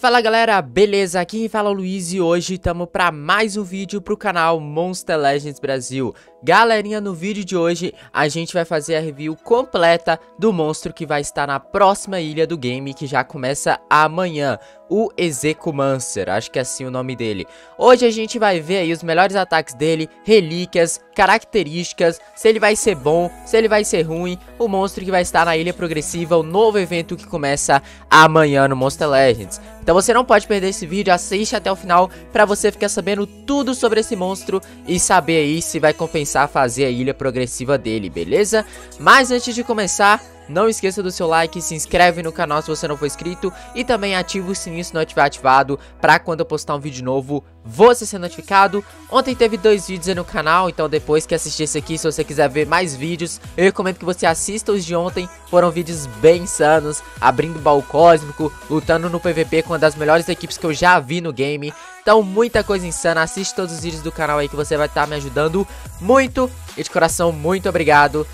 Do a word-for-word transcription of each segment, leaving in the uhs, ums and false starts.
Fala galera, beleza? Aqui quem fala é o Luiz e hoje estamos para mais um vídeo pro canal Monster Legends Brasil. Galerinha, no vídeo de hoje a gente vai fazer a review completa do monstro que vai estar na próxima ilha do game, que já começa amanhã, o Execumancer, acho que é assim o nome dele. Hoje a gente vai ver aí os melhores ataques dele, relíquias, características, se ele vai ser bom, se ele vai ser ruim, o monstro que vai estar na ilha progressiva, o novo evento que começa amanhã no Monster Legends. Então você não pode perder esse vídeo, assiste até o final pra você ficar sabendo tudo sobre esse monstro e saber aí se vai compensar fazer a ilha progressiva dele, beleza? Mas antes de começar, não esqueça do seu like, se inscreve no canal se você não for inscrito e também ativa o sininho se não estiver ativado pra quando eu postar um vídeo novo você ser notificado. Ontem teve dois vídeos aí no canal, então depois que assistir esse aqui, se você quiser ver mais vídeos, eu recomendo que você assista os de ontem. Foram vídeos bem insanos, abrindo baú cósmico, lutando no P V P com uma das melhores equipes que eu já vi no game. Então muita coisa insana, assiste todos os vídeos do canal aí que você vai estar me ajudando muito. E de coração, muito obrigado.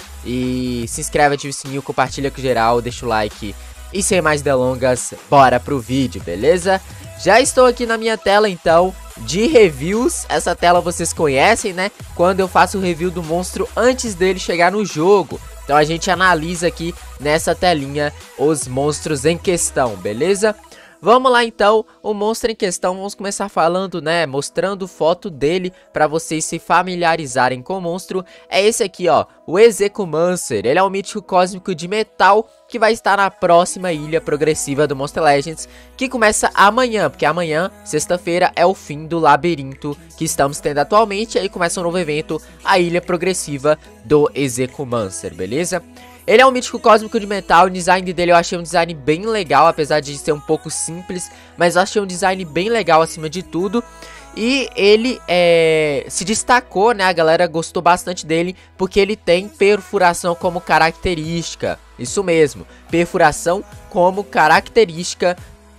E se inscreve, ativa o sininho, compartilha com geral, deixa o like. E sem mais delongas, bora pro vídeo, beleza? Já estou aqui na minha tela então de reviews. Essa tela vocês conhecem, né? Quando eu faço o review do monstro antes dele chegar no jogo. Então a gente analisa aqui nessa telinha os monstros em questão, beleza? Vamos lá então, o monstro em questão, vamos começar falando, né, mostrando foto dele para vocês se familiarizarem com o monstro. É esse aqui, ó, o Execumancer. Ele é um mítico cósmico de metal que vai estar na próxima ilha progressiva do Monster Legends, que começa amanhã, porque amanhã, sexta-feira, é o fim do labirinto que estamos tendo atualmente, e aí começa um novo evento, a ilha progressiva do Execumancer, beleza? Ele é um mítico cósmico de metal, o design dele eu achei um design bem legal, apesar de ser um pouco simples, mas eu achei um design bem legal acima de tudo. E ele é, se destacou, né, a galera gostou bastante dele, porque ele tem perfuração como característica, isso mesmo, perfuração como característica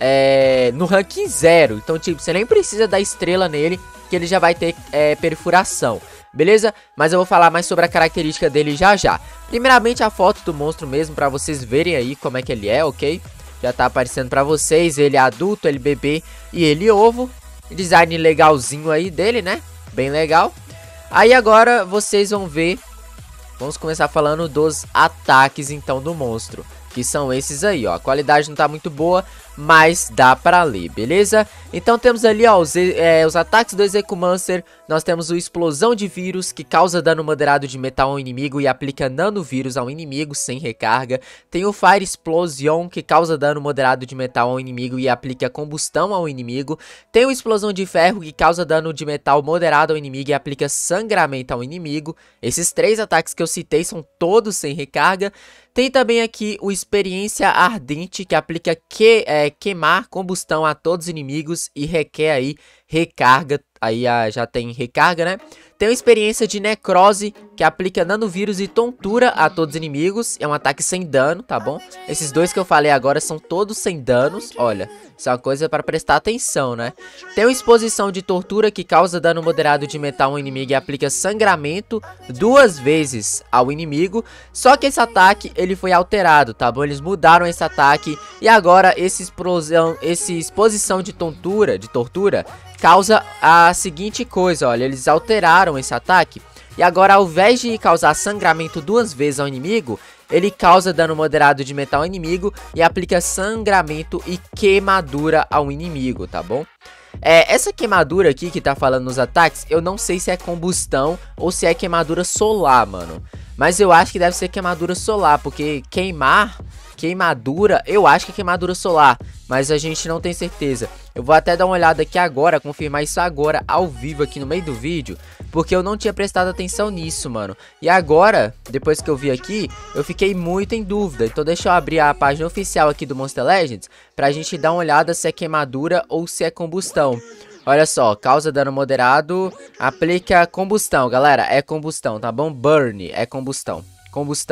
é, no ranking zero, então tipo, você nem precisa dar estrela nele, que ele já vai ter é, perfuração. Beleza? Mas eu vou falar mais sobre a característica dele já já. Primeiramente a foto do monstro mesmo, pra vocês verem aí como é que ele é, ok? Já tá aparecendo pra vocês, ele é adulto, ele bebê e ele ovo. Design legalzinho aí dele, né? Bem legal. Aí agora vocês vão ver, vamos começar falando dos ataques então do monstro, que são esses aí, ó. A qualidade não tá muito boa, mas dá pra ler, beleza? Então temos ali, ó, os, é, os ataques do Execumancer. Nós temos o Explosão de Vírus, que causa dano moderado de metal ao inimigo e aplica nanovírus ao inimigo sem recarga. Tem o Fire Explosion, que causa dano moderado de metal ao inimigo e aplica combustão ao inimigo. Tem o Explosão de Ferro, que causa dano de metal moderado ao inimigo e aplica sangramento ao inimigo. Esses três ataques que eu citei são todos sem recarga. Tem também aqui o Experiência Ardente, que aplica que, é, queimar combustão a todos os inimigos e requer aí recarga. Aí a, já tem recarga, né? Tem a Experiência de Necrose, que aplica nanovírus e tontura a todos os inimigos. É um ataque sem dano, tá bom? Esses dois que eu falei agora são todos sem danos. Olha, isso é uma coisa para prestar atenção, né? Tem a Exposição de Tortura, que causa dano moderado de metal ao inimigo e aplica sangramento duas vezes ao inimigo. Só que esse ataque, ele foi alterado, tá bom? Eles mudaram esse ataque e agora esse explosão, esse Exposição de Tontura, de Tortura, causa a seguinte coisa, olha, eles alteraram esse ataque e agora ao invés de causar sangramento duas vezes ao inimigo, ele causa dano moderado de metal ao inimigo e aplica sangramento e queimadura ao inimigo, tá bom? É, essa queimadura aqui que tá falando nos ataques, eu não sei se é combustão ou se é queimadura solar, mano. Mas eu acho que deve ser queimadura solar, porque queimar, queimadura, eu acho que é queimadura solar, mas a gente não tem certeza. Eu vou até dar uma olhada aqui agora, confirmar isso agora, ao vivo aqui no meio do vídeo, porque eu não tinha prestado atenção nisso, mano. E agora, depois que eu vi aqui, eu fiquei muito em dúvida. Então deixa eu abrir a página oficial aqui do Monster Legends, pra gente dar uma olhada se é queimadura ou se é combustão. Olha só, causa dano moderado, aplica combustão, galera, é combustão, tá bom? Burn é combustão. Combustão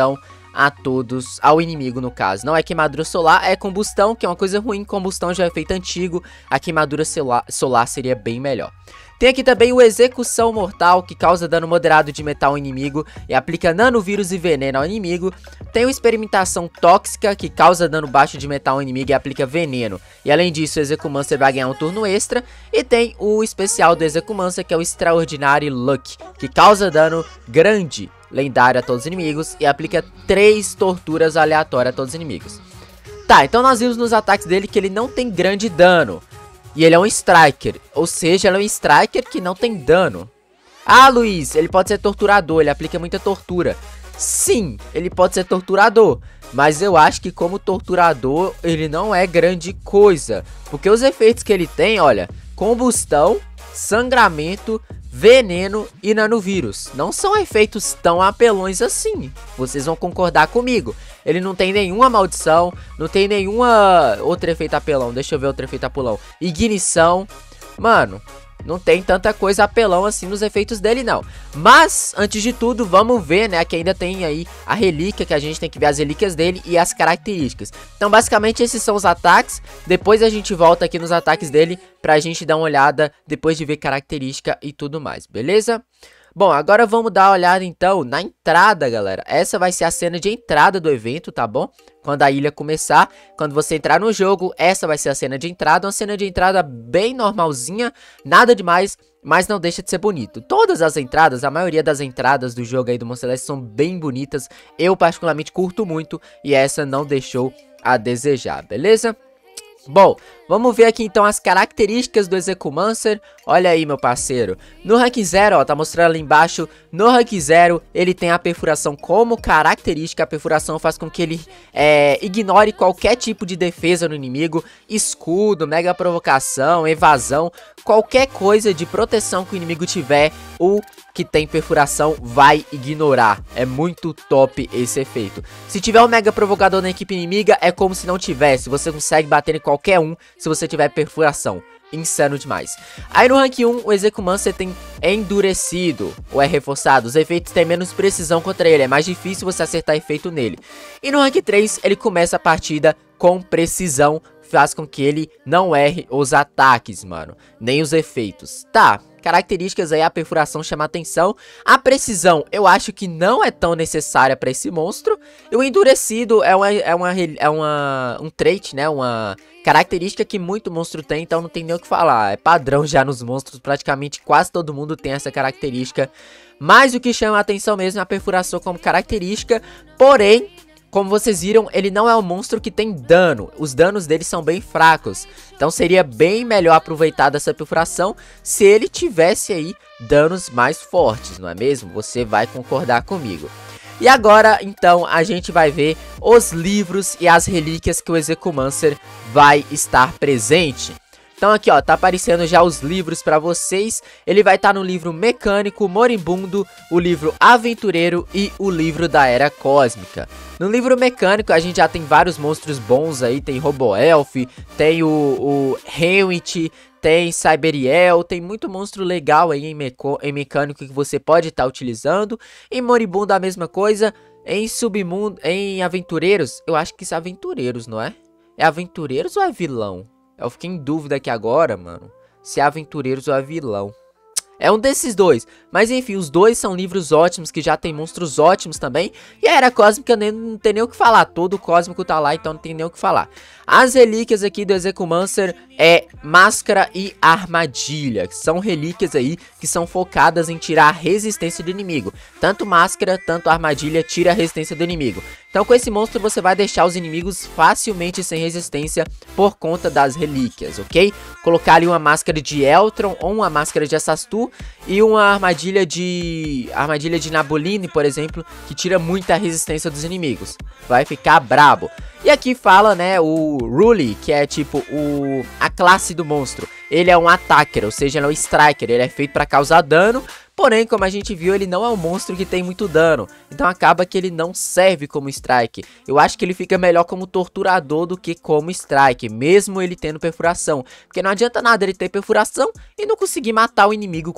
a todos, ao inimigo no caso. Não é queimadura solar, é combustão, que é uma coisa ruim. Combustão já é efeito antigo, a queimadura solar, solar seria bem melhor. Tem aqui também o Execução Mortal, que causa dano moderado de metal ao inimigo e aplica nanovírus e veneno ao inimigo. Tem o Experimentação Tóxica, que causa dano baixo de metal ao inimigo e aplica veneno. E além disso, o Execumancer vai ganhar um turno extra. E tem o especial do Execumancer, que é o Extraordinary Luck, que causa dano grande, lendário a todos os inimigos e aplica três torturas aleatórias a todos os inimigos. Tá, então nós vimos nos ataques dele que ele não tem grande dano. E ele é um Striker, ou seja, ele é um Striker que não tem dano. Ah, Luiz, ele pode ser torturador, ele aplica muita tortura. Sim, ele pode ser torturador, mas eu acho que como torturador ele não é grande coisa. Porque os efeitos que ele tem, olha, combustão, sangramento, veneno e nanovírus. Não são efeitos tão apelões assim. Vocês vão concordar comigo. Ele não tem nenhuma maldição, não tem nenhuma outro efeito apelão. Deixa eu ver outro efeito apelão. Ignição. Mano, não tem tanta coisa apelão assim nos efeitos dele não. Mas, antes de tudo, vamos ver, né, que ainda tem aí a relíquia, que a gente tem que ver as relíquias dele e as características. Então, basicamente, esses são os ataques. Depois a gente volta aqui nos ataques dele pra gente dar uma olhada, depois de ver característica e tudo mais, beleza? Bom, agora vamos dar uma olhada então na entrada, galera. Essa vai ser a cena de entrada do evento, tá bom? Quando a ilha começar, quando você entrar no jogo, essa vai ser a cena de entrada. Uma cena de entrada bem normalzinha, nada demais, mas não deixa de ser bonito. Todas as entradas, a maioria das entradas do jogo aí do Monster Legends são bem bonitas. Eu particularmente curto muito e essa não deixou a desejar, beleza? Bom, vamos ver aqui então as características do Execumancer. Olha aí, meu parceiro. No rank zero, ó, tá mostrando ali embaixo. No rank zero, ele tem a perfuração como característica. A perfuração faz com que ele é, ignore qualquer tipo de defesa no inimigo. Escudo, mega provocação, evasão. Qualquer coisa de proteção que o inimigo tiver, o que tem perfuração vai ignorar. É muito top esse efeito. Se tiver um mega provocador na equipe inimiga, é como se não tivesse. Você consegue bater em qualquer um se você tiver perfuração. Insano demais. Aí no rank um, o Execumancer tem endurecido, ou é reforçado. Os efeitos têm menos precisão contra ele, é mais difícil você acertar efeito nele. E no rank três, ele começa a partida com precisão, faz com que ele não erre os ataques, mano, nem os efeitos. Tá, características aí, a perfuração chama atenção. A precisão, eu acho que não é tão necessária pra esse monstro. E o endurecido é, uma, é, uma, é uma, um trait, né, uma característica que muito monstro tem, então não tem nem o que falar. É padrão já nos monstros, praticamente quase todo mundo tem essa característica. Mas o que chama a atenção mesmo é a perfuração como característica, porém, como vocês viram, ele não é um monstro que tem dano. Os danos dele são bem fracos. Então seria bem melhor aproveitar dessa perfuração se ele tivesse aí danos mais fortes, não é mesmo? Você vai concordar comigo. E agora, então, a gente vai ver os livros e as relíquias que o Execumancer vai estar presente. Então aqui, ó, tá aparecendo já os livros pra vocês. Ele vai estar no livro Mecânico, Moribundo, o livro Aventureiro e o livro da Era Cósmica. No livro Mecânico a gente já tem vários monstros bons aí. Tem Roboelf, tem o, o Henwit, tem Cyberiel, tem muito monstro legal aí em, meco, em Mecânico que você pode estar utilizando. Em Moribundo a mesma coisa. Em Submundo, em Aventureiros, eu acho que isso é Aventureiros, não é? É Aventureiros ou é vilão? Eu fiquei em dúvida aqui agora, mano, se é Aventureiros ou é vilão. É um desses dois. Mas enfim, os dois são livros ótimos, que já tem monstros ótimos também. E a Era Cósmica nem, não tem nem o que falar. Todo o Cósmico tá lá, então não tem nem o que falar. As relíquias aqui do Execumancer é Máscara e Armadilha, que são relíquias aí que são focadas em tirar a resistência do inimigo. Tanto Máscara, tanto Armadilha tira a resistência do inimigo. Então com esse monstro você vai deixar os inimigos facilmente sem resistência por conta das relíquias, ok? Colocar ali uma máscara de Eltron ou uma máscara de Assastur e uma armadilha de armadilha de Naboline, por exemplo, que tira muita resistência dos inimigos. Vai ficar brabo. E aqui fala, né, o Ruli, que é tipo o a classe do monstro. Ele é um attacker, ou seja, ele é um striker, ele é feito para causar dano. Porém, como a gente viu, ele não é um monstro que tem muito dano. Então acaba que ele não serve como strike. Eu acho que ele fica melhor como torturador do que como strike, mesmo ele tendo perfuração. Porque não adianta nada ele ter perfuração e não conseguir matar o inimigo quando tiver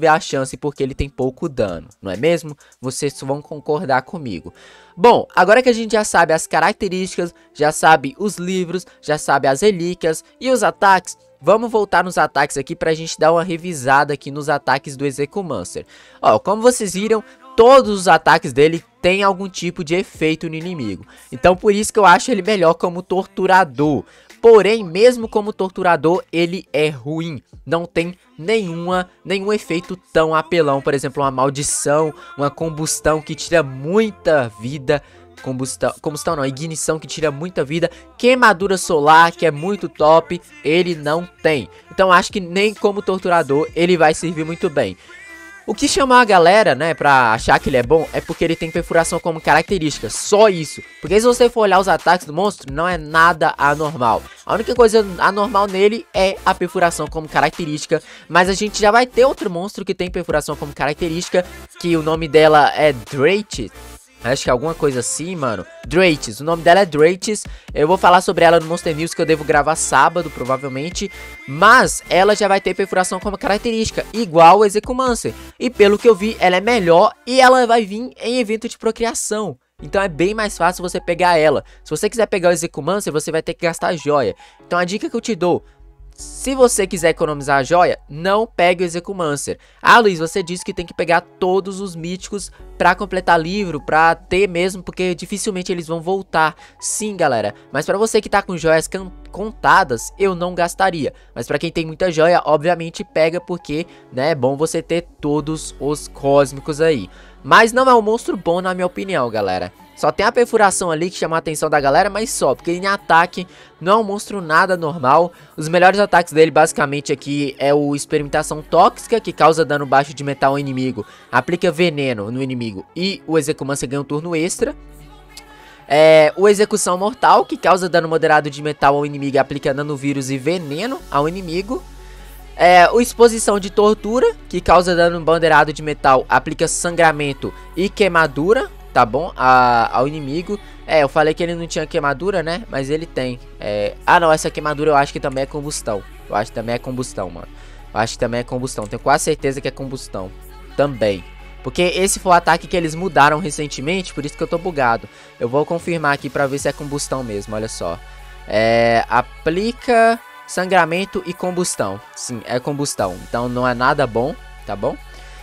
tiver a chance porque ele tem pouco dano, não é mesmo? Vocês vão concordar comigo. Bom, agora que a gente já sabe as características, já sabe os livros, já sabe as relíquias e os ataques, vamos voltar nos ataques aqui pra gente dar uma revisada aqui nos ataques do Execumancer. Ó, como vocês viram, todos os ataques dele têm algum tipo de efeito no inimigo. Então por isso que eu acho ele melhor como torturador. Porém, mesmo como torturador, ele é ruim. Não tem nenhuma, nenhum efeito tão apelão. Por exemplo, uma maldição, uma combustão que tira muita vida. Combustão, combustão não, ignição que tira muita vida. Queimadura solar, que é muito top, ele não tem. Então acho que nem como torturador ele vai servir muito bem. O que chamar a galera, né, pra achar que ele é bom, é porque ele tem perfuração como característica, só isso. Porque se você for olhar os ataques do monstro, não é nada anormal. A única coisa anormal nele é a perfuração como característica, mas a gente já vai ter outro monstro que tem perfuração como característica, que o nome dela é Drate. Acho que é alguma coisa assim, mano. Drates, o nome dela é Drates. Eu vou falar sobre ela no Monster News, que eu devo gravar sábado, provavelmente. Mas ela já vai ter perfuração como característica, igual o Execumancer. E pelo que eu vi, ela é melhor e ela vai vir em evento de procriação. Então é bem mais fácil você pegar ela. Se você quiser pegar o Execumancer, você vai ter que gastar joia. Então a dica que eu te dou: se você quiser economizar a joia, não pegue o Execumancer. Ah, Luiz, você disse que tem que pegar todos os míticos pra completar livro, pra ter mesmo, porque dificilmente eles vão voltar. Sim, galera, mas pra você que tá com joias contadas, eu não gastaria. Mas pra quem tem muita joia, obviamente pega, porque, né, é bom você ter todos os cósmicos aí. Mas não é um monstro bom, na minha opinião, galera. Só tem a perfuração ali que chama a atenção da galera, mas só, porque em ataque não é um monstro nada normal. Os melhores ataques dele basicamente aqui é o Experimentação Tóxica, que causa dano baixo de metal ao inimigo, aplica veneno no inimigo e o Execumancer ganha um turno extra. É, o Execução Mortal, que causa dano moderado de metal ao inimigo e aplica nanovírus e veneno ao inimigo. É, o Exposição de Tortura, que causa dano bandeirado de metal, aplica sangramento e queimadura, tá bom? A, ao inimigo. É, eu falei que ele não tinha queimadura, né? Mas ele tem. É... Ah, não, essa queimadura eu acho que também é combustão. Eu acho que também é combustão, mano. Eu acho que também é combustão. Tenho quase certeza que é combustão. Também. Porque esse foi o ataque que eles mudaram recentemente, por isso que eu tô bugado. Eu vou confirmar aqui pra ver se é combustão mesmo, olha só. É... Aplica sangramento e combustão. Sim, é combustão. Então não é nada bom, tá bom?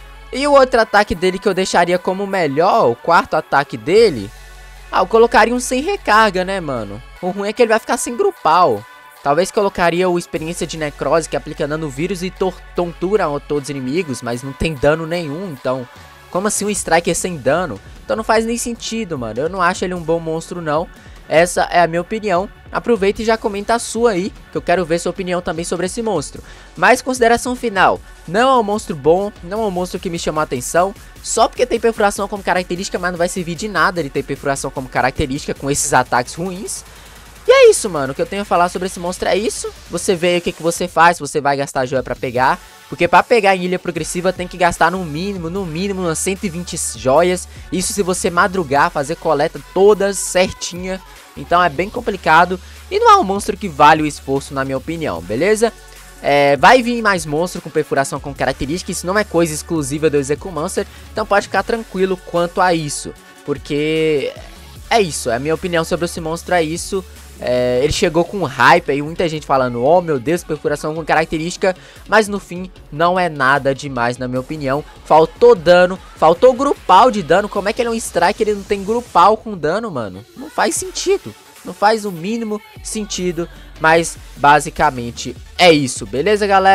E o outro ataque dele que eu deixaria como melhor, o quarto ataque dele... Ah, eu colocaria um sem recarga, né, mano? O ruim é que ele vai ficar sem grupal. Talvez colocaria o Experiência de Necrose, que aplica dano vírus e tontura a todos os inimigos, mas não tem dano nenhum, então... Como assim um Striker sem dano? Então não faz nem sentido, mano. Eu não acho ele um bom monstro, não. Essa é a minha opinião. Aproveita e já comenta a sua aí, que eu quero ver sua opinião também sobre esse monstro. Mas consideração final, não é um monstro bom, não é um monstro que me chamou a atenção. Só porque tem perfuração como característica, mas não vai servir de nada ele ter perfuração como característica com esses ataques ruins. E é isso, mano, o que eu tenho a falar sobre esse monstro é isso. Você vê o que, que você faz, você vai gastar joia pra pegar. Porque pra pegar em ilha progressiva tem que gastar no mínimo, no mínimo umas cento e vinte joias. Isso se você madrugar, fazer coleta todas certinha. Então é bem complicado e não é um monstro que vale o esforço, na minha opinião, beleza? É, vai vir mais monstro com perfuração com característica, isso não é coisa exclusiva do Execumancer, então pode ficar tranquilo quanto a isso. Porque é isso, a minha opinião sobre esse monstro é isso. É, ele chegou com hype aí, muita gente falando, oh meu Deus, perfuração com característica, mas no fim não é nada demais, na minha opinião. Faltou dano, faltou grupal de dano. Como é que ele é um strike, ele não tem grupal com dano, mano? Não faz sentido, não faz o mínimo sentido, mas basicamente é isso, beleza, galera?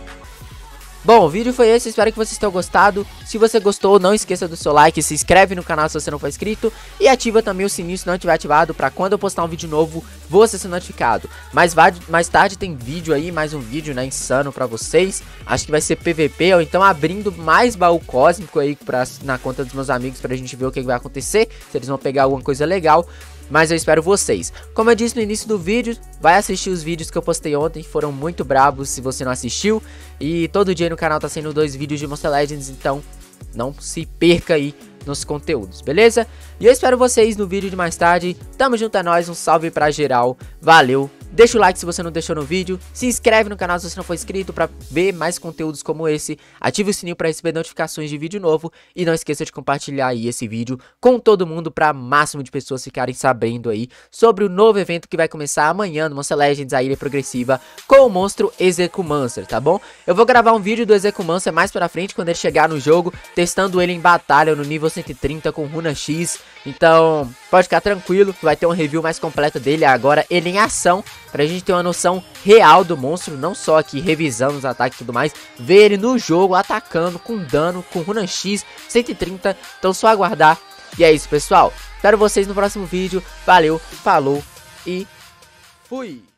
Bom, o vídeo foi esse, espero que vocês tenham gostado. Se você gostou, não esqueça do seu like, se inscreve no canal se você não for inscrito e ativa também o sininho se não estiver ativado, pra quando eu postar um vídeo novo, você ser notificado. Mais, mais tarde tem vídeo aí, mais um vídeo, né, insano pra vocês. Acho que vai ser P V P, ou então abrindo mais baú cósmico aí pra, na conta dos meus amigos, pra gente ver o que vai acontecer, se eles vão pegar alguma coisa legal. Mas eu espero vocês. Como eu disse no início do vídeo, vai assistir os vídeos que eu postei ontem, foram muito brabos se você não assistiu. E todo dia no canal tá saindo dois vídeos de Monster Legends, então não se perca aí nos conteúdos, beleza? E eu espero vocês no vídeo de mais tarde. Tamo junto a nós, um salve pra geral, valeu! Deixa o like se você não deixou no vídeo, se inscreve no canal se você não for inscrito pra ver mais conteúdos como esse, ative o sininho pra receber notificações de vídeo novo e não esqueça de compartilhar aí esse vídeo com todo mundo pra máximo de pessoas ficarem sabendo aí sobre o novo evento que vai começar amanhã no Monster Legends, a Ilha Progressiva, com o monstro Execumancer, tá bom? Eu vou gravar um vídeo do Execumancer mais pra frente quando ele chegar no jogo, testando ele em batalha no nível cento e trinta com Runa X, então pode ficar tranquilo que vai ter uma review mais completa dele agora, ele em ação, pra gente ter uma noção real do monstro, não só aqui revisando os ataques e tudo mais, ver ele no jogo atacando com dano, com Runa X cento e trinta, então só aguardar. E é isso, pessoal, espero vocês no próximo vídeo, valeu, falou e fui!